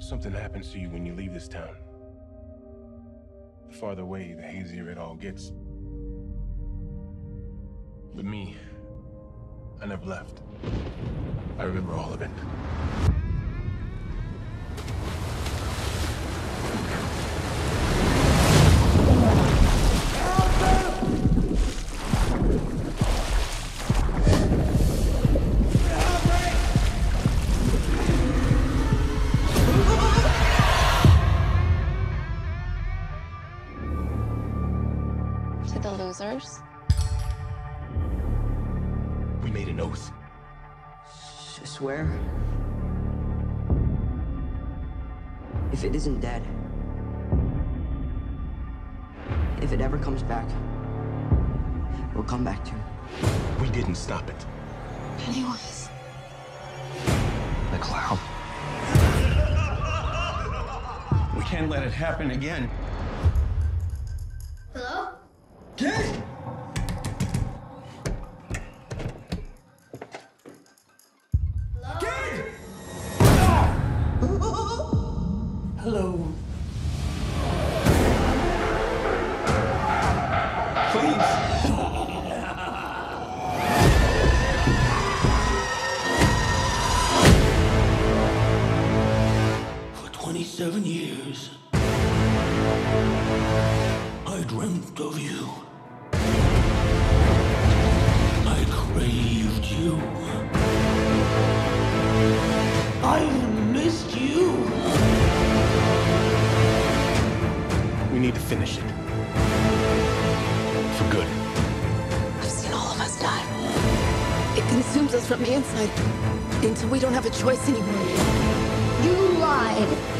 Something happens to you when you leave this town. The farther away, the hazier it all gets. But me, I never left. I remember all of it. To the losers. We made an oath. Swear? If it isn't dead, if it ever comes back, we'll come back to it. We didn't stop it. Pennywise. The clown. We can't let it happen again. Hello? Kid! Kid! Hello. Please. For 27 years, I dreamt of you. I craved you. I've missed you. We need to finish it. For good. I've seen all of us die. It consumes us from the inside until we don't have a choice anymore. You lied.